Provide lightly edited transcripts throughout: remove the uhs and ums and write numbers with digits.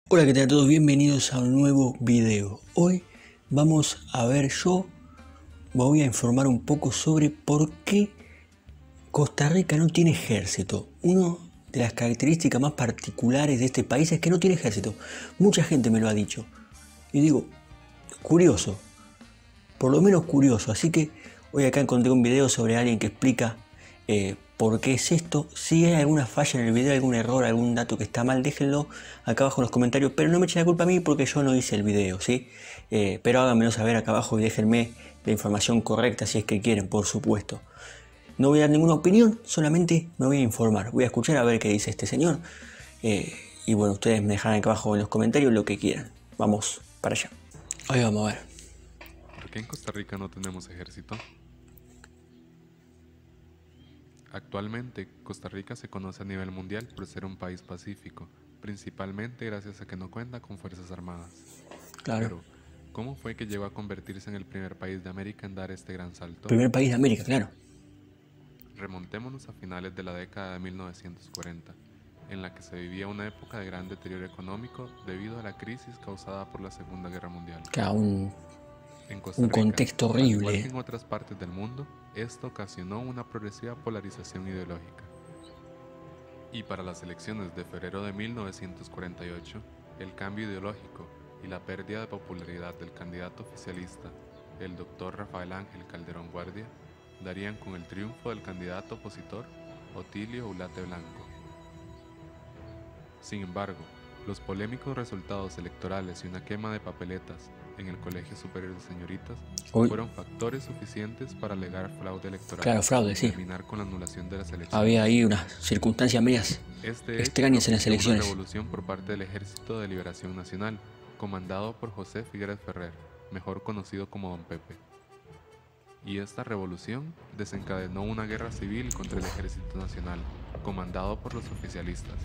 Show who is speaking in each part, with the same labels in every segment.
Speaker 1: Hola, ¿qué tal a todos? Bienvenidos a un nuevo video. Hoy vamos a ver, yo voy a informar un poco sobre por qué Costa Rica no tiene ejército. Una de las características más particulares de este país es que no tiene ejército. Mucha gente me lo ha dicho. Y digo, curioso, por lo menos curioso. Así que hoy acá encontré un video sobre alguien que explica por qué es esto. Si hay alguna falla en el video, algún error, algún dato que está mal, déjenlo acá abajo en los comentarios, pero no me echen la culpa a mí porque yo no hice el video, ¿sí? Pero háganmelo saber acá abajo y déjenme la información correcta si es que quieren, por supuesto. No voy a dar ninguna opinión, solamente me voy a informar. Voy a escuchar a ver qué dice este señor. Y bueno, ustedes me dejarán acá abajo en los comentarios lo que quieran. Vamos para allá. Ahí vamos a ver.
Speaker 2: ¿Por qué en Costa Rica no tenemos ejército? Actualmente, Costa Rica se conoce a nivel mundial por ser un país pacífico, principalmente gracias a que no cuenta con fuerzas armadas.
Speaker 1: Claro.
Speaker 2: Pero, ¿cómo fue que llegó a convertirse en el primer país de América en dar este gran salto?
Speaker 1: Primer país de América, claro.
Speaker 2: Remontémonos a finales de la década de 1940, en la que se vivía una época de gran deterioro económico debido a la crisis causada por la Segunda Guerra Mundial.
Speaker 1: Claro,
Speaker 2: En Costa Rica,
Speaker 1: contexto
Speaker 2: al igual
Speaker 1: horrible.
Speaker 2: que en otras partes del mundo, esto ocasionó una progresiva polarización ideológica. Y para las elecciones de febrero de 1948, el cambio ideológico y la pérdida de popularidad del candidato oficialista, el doctor Rafael Ángel Calderón Guardia, darían con el triunfo del candidato opositor, Otilio Ulate Blanco. Sin embargo, los polémicos resultados electorales y una quema de papeletas en el Colegio Superior de Señoritas fueron factores suficientes para alegar fraude electoral.
Speaker 1: Claro, fraude, sí.
Speaker 2: Terminar con la anulación de las elecciones.
Speaker 1: Había ahí unas circunstancias medias extrañas en las elecciones.
Speaker 2: Una revolución por parte del Ejército de Liberación Nacional, comandado por José Figueres Ferrer, mejor conocido como Don Pepe. Y esta revolución desencadenó una guerra civil contra el Ejército Nacional, comandado por los oficialistas.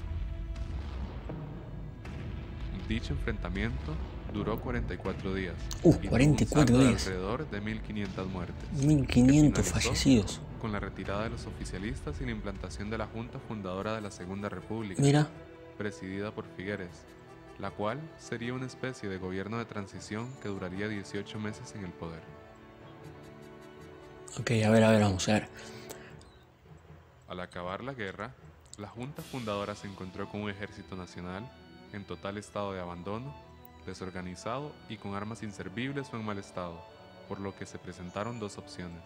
Speaker 2: Dicho enfrentamiento duró 44 días.
Speaker 1: 44 días.
Speaker 2: Alrededor de 1.500 muertes.
Speaker 1: 1.500 fallecidos.
Speaker 2: Con la retirada de los oficialistas y la implantación de la Junta Fundadora de la Segunda República, presidida por Figueres, la cual sería una especie de gobierno de transición que duraría 18 meses en el poder.
Speaker 1: Ok, a ver, vamos a ver.
Speaker 2: Al acabar la guerra, la Junta Fundadora se encontró con un ejército nacional en total estado de abandono, desorganizado y con armas inservibles o en mal estado, por lo que se presentaron dos opciones.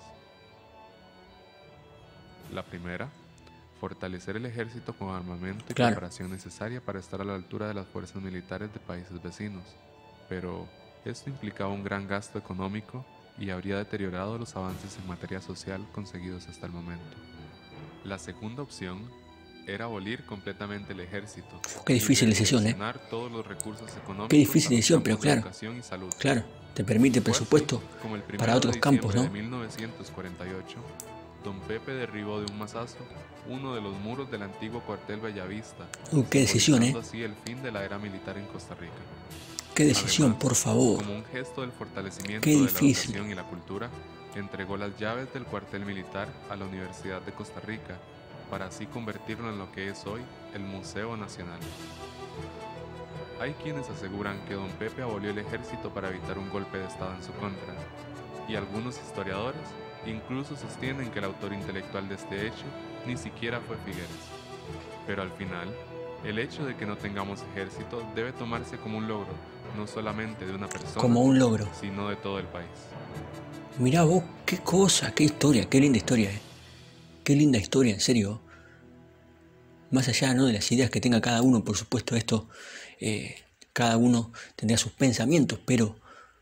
Speaker 2: La primera, fortalecer el ejército con armamento y preparación necesaria para estar a la altura de las fuerzas militares de países vecinos, pero esto implicaba un gran gasto económico y habría deteriorado los avances en materia social conseguidos hasta el momento. La segunda opción era abolir completamente el ejército.
Speaker 1: Qué difícil decisión,
Speaker 2: todos los recursos económicos.
Speaker 1: Qué difícil decisión, pero claro.
Speaker 2: Educación y salud.
Speaker 1: Claro, te permite presupuesto para otros campos, ¿no?
Speaker 2: En 1948, Don Pepe derribó de un mazazo uno de los muros del antiguo cuartel Bellavista.
Speaker 1: Qué decisión,
Speaker 2: así el fin de la era militar en Costa Rica.
Speaker 1: Qué decisión,
Speaker 2: Además,
Speaker 1: por favor.
Speaker 2: Como un gesto del fortalecimiento
Speaker 1: Qué
Speaker 2: de la
Speaker 1: difícil.
Speaker 2: educación y la cultura, entregó las llaves del cuartel militar a la Universidad de Costa Rica, para así convertirlo en lo que es hoy el Museo Nacional. Hay quienes aseguran que Don Pepe abolió el ejército para evitar un golpe de estado en su contra, y algunos historiadores incluso sostienen que el autor intelectual de este hecho ni siquiera fue Figueres. Pero al final, el hecho de que no tengamos ejército debe tomarse como un logro, no solamente de una persona,
Speaker 1: como un logro,
Speaker 2: sino de todo el país.
Speaker 1: Mirá vos, qué cosa, qué historia, qué linda historia, Qué linda historia, en serio. Más allá, ¿no?, de las ideas que tenga cada uno, por supuesto esto, cada uno tendrá sus pensamientos, pero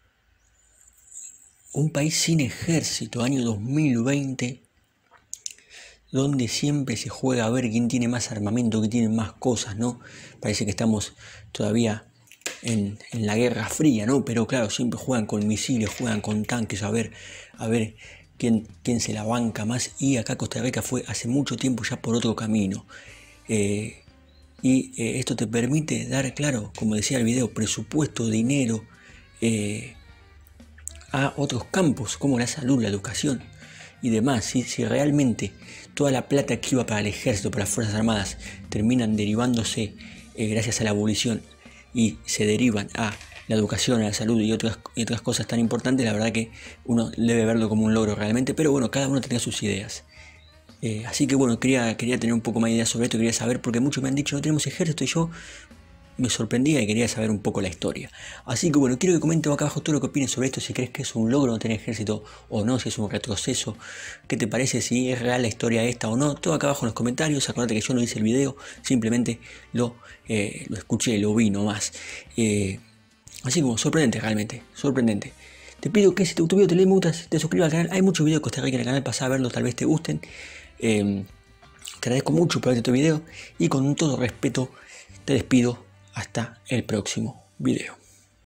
Speaker 1: un país sin ejército, año 2020, donde siempre se juega a ver quién tiene más armamento, quién tiene más cosas, ¿no? Parece que estamos todavía en la Guerra Fría, ¿no? Pero claro, siempre juegan con misiles, juegan con tanques, a ver quién se la banca más. Y acá Costa Rica fue hace mucho tiempo ya por otro camino. Esto te permite dar, claro, como decía el video, presupuesto, dinero a otros campos como la salud, la educación y demás. Si realmente toda la plata que iba para el ejército, para las Fuerzas Armadas, terminan derivándose gracias a la abolición y se derivan a la educación, a la salud y otras cosas tan importantes, la verdad que uno debe verlo como un logro realmente, pero bueno, cada uno tenía sus ideas. Así que bueno, quería tener un poco más de ideas sobre esto, quería saber, porque muchos me han dicho no tenemos ejército, y yo me sorprendía y quería saber un poco la historia. Así que bueno, quiero que comenten acá abajo todo lo que opines sobre esto, si crees que es un logro no tener ejército o no, si es un retroceso, qué te parece, si es real la historia esta o no, todo acá abajo en los comentarios. Acordate que yo no hice el video, simplemente lo escuché, lo vi nomás. Así como sorprendente, realmente, sorprendente. Te pido que si te gustó el video te le gusta, te suscribas al canal, hay muchos videos de Costa Rica en el canal, pasá a verlos, tal vez te gusten. Te agradezco mucho por ver este video y con todo respeto te despido hasta el próximo video.